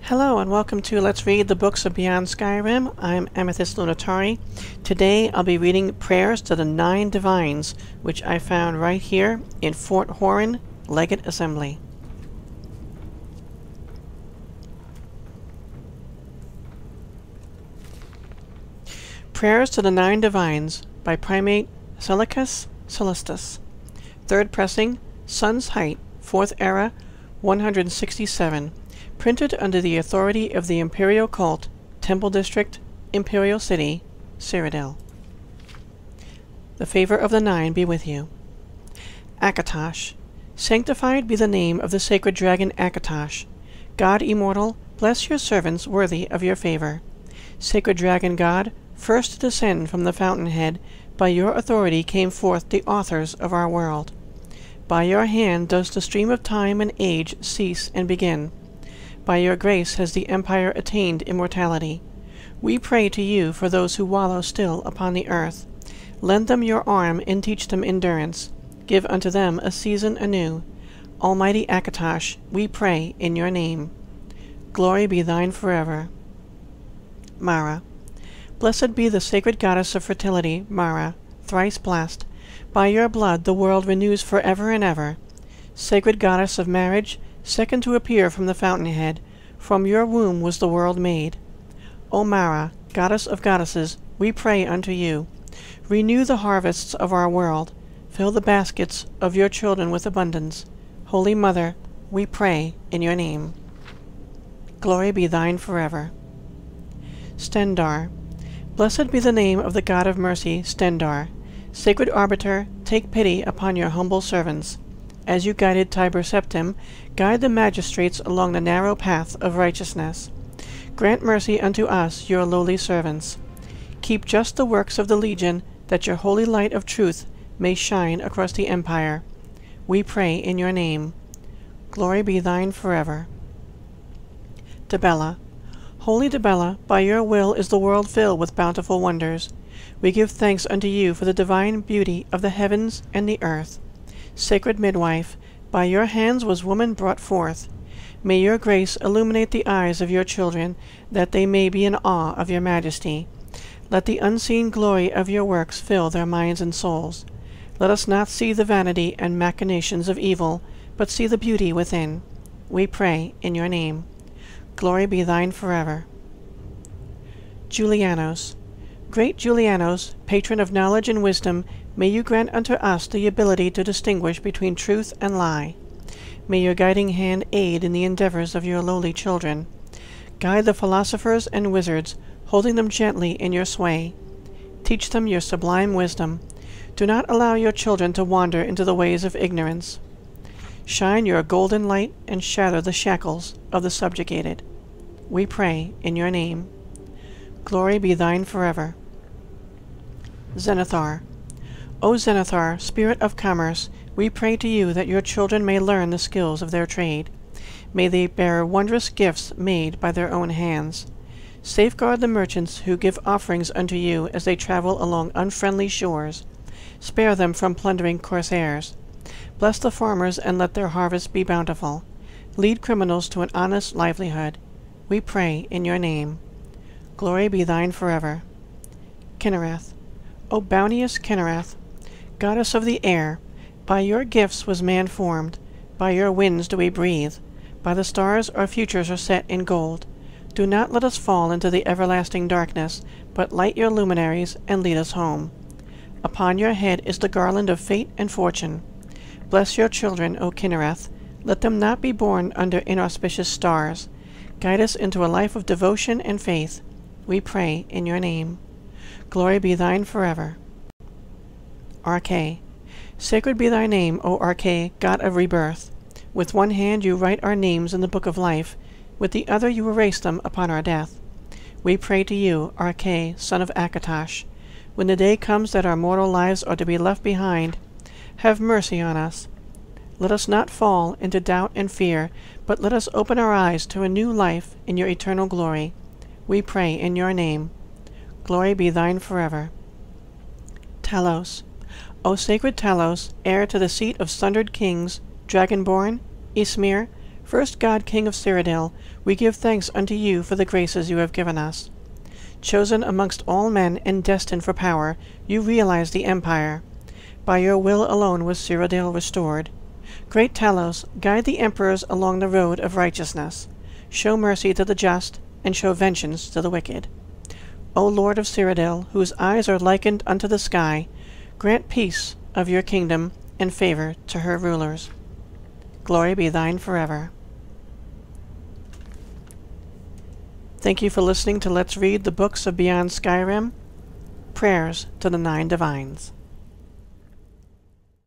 Hello and welcome to Let's Read the Books of Beyond Skyrim. I'm Amethyst Lunatari. Today I'll be reading Prayers to the 9 Divines, which I found right here in Fort Horan Legate Assembly. Prayers to the 9 Divines by Primate Seleucus Celestus. Third pressing, Sun's Height, 4th era, 167. Printed under the authority of the Imperial Cult, Temple District, Imperial City, Cyrodiil. The favor of the 9 be with you. Akatosh. Sanctified be the name of the sacred dragon Akatosh. God immortal, bless your servants worthy of your favor. Sacred dragon God, first to descend from the fountainhead, by your authority came forth the authors of our world. By your hand does the stream of time and age cease and begin. By your grace has the empire attained immortality. We pray to you for those who wallow still upon the earth. Lend them your arm and teach them endurance. Give unto them a season anew. Almighty Akatosh, we pray in your name. Glory be thine forever. Mara. Blessed be the sacred goddess of fertility, Mara, thrice blessed. By your blood the world renews forever and ever. Sacred goddess of marriage, second to appear from the fountainhead, from your womb was the world made. O Mara, goddess of goddesses, we pray unto you. Renew the harvests of our world. Fill the baskets of your children with abundance. Holy Mother, we pray in your name. Glory be thine forever. Stendarr. Blessed be the name of the God of mercy, Stendarr. Sacred arbiter, take pity upon your humble servants. As you guided Tiber Septim, guide the magistrates along the narrow path of righteousness. Grant mercy unto us, your lowly servants. Keep just the works of the Legion, that your holy light of truth may shine across the empire. We pray in your name. Glory be thine forever. Dibella. Holy Dibella, by your will is the world filled with bountiful wonders. We give thanks unto you for the divine beauty of the heavens and the earth. Sacred midwife, by your hands was woman brought forth. May your grace illuminate the eyes of your children, that they may be in awe of your majesty. Let the unseen glory of your works fill their minds and souls. Let us not see the vanity and machinations of evil, but see the beauty within. We pray in your name. Glory be thine forever. Julianos. Great Julianos, patron of knowledge and wisdom, may you grant unto us the ability to distinguish between truth and lie. May your guiding hand aid in the endeavors of your lowly children. Guide the philosophers and wizards, holding them gently in your sway. Teach them your sublime wisdom. Do not allow your children to wander into the ways of ignorance. Shine your golden light and shatter the shackles of the subjugated. We pray in your name. Glory be thine forever. Zenithar. O Zenithar, spirit of commerce, we pray to you that your children may learn the skills of their trade. May they bear wondrous gifts made by their own hands. Safeguard the merchants who give offerings unto you as they travel along unfriendly shores. Spare them from plundering corsairs. Bless the farmers and let their harvest be bountiful. Lead criminals to an honest livelihood. We pray in your name. Glory be thine forever. Kinnereth. O bounteous Kinnereth, goddess of the air, by your gifts was man formed, by your winds do we breathe, by the stars our futures are set in gold. Do not let us fall into the everlasting darkness, but light your luminaries and lead us home. Upon your head is the garland of fate and fortune. Bless your children, O Kinnereth, let them not be born under inauspicious stars. Guide us into a life of devotion and faith. We pray in your name. Glory be thine forever. Arche. Sacred be thy name, O Arche, God of rebirth. With one hand you write our names in the book of life, with the other you erase them upon our death. We pray to you, Arche, son of Akatosh. When the day comes that our mortal lives are to be left behind, have mercy on us. Let us not fall into doubt and fear, but let us open our eyes to a new life in your eternal glory. We pray in your name. Glory be thine forever. Talos. O sacred Talos, heir to the seat of sundered kings, dragonborn, Ysmir, First God, King of Cyrodiil, we give thanks unto you for the graces you have given us. Chosen amongst all men and destined for power, you realized the empire. By your will alone was Cyrodiil restored. Great Talos, guide the emperors along the road of righteousness. Show mercy to the just, and show vengeance to the wicked. O Lord of Cyrodiil, whose eyes are likened unto the sky, grant peace of your kingdom and favor to her rulers. Glory be thine forever. Thank you for listening to Let's Read the Books of Beyond Skyrim. Prayers to the 9 Divines.